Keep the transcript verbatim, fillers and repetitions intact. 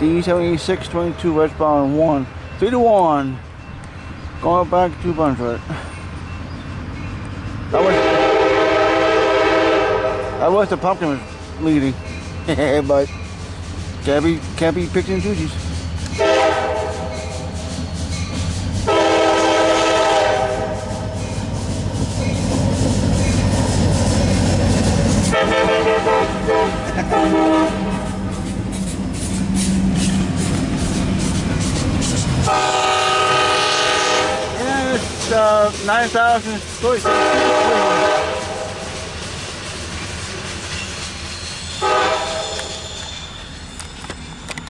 D seven eighty-six twenty-two westbound one. three to one. Going back to Brunswick. That was, that was the pumpkin was leading. But can't be, can't be picked and choosies. Yeah, it's uh, nine thousand.